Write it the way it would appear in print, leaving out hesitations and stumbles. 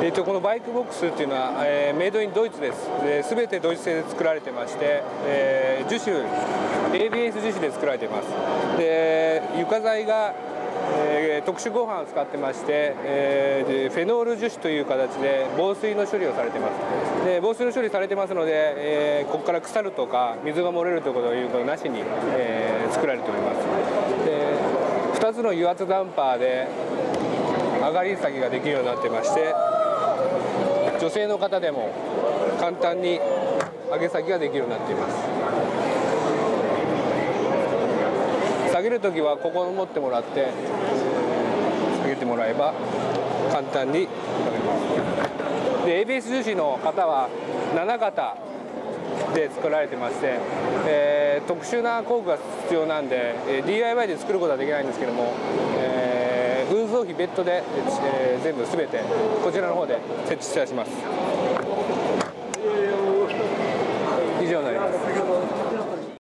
このバイクボックスっていうのは、メイドインドイツです。全てドイツ製で作られてまして、樹脂 ABS 樹脂で作られています。で床材が、特殊合板を使ってまして、フェノール樹脂という形で防水の処理をされています。で防水の処理されてますので、ここから腐るとか水が漏れるということなしに、作られております。で2つの油圧ダンパーで上がり下げができるようになってまして、女性の方でも簡単に上げ下げができるようになっています。下げるときはここを持ってもらって下げてもらえば簡単に下げます。で ABS 樹脂の型は7型で作られてまして、特殊な工具が必要なんで、DIY で作ることはできないんですけども、運送費別途で、全部全てこちらの方で設置いたします。以上になります。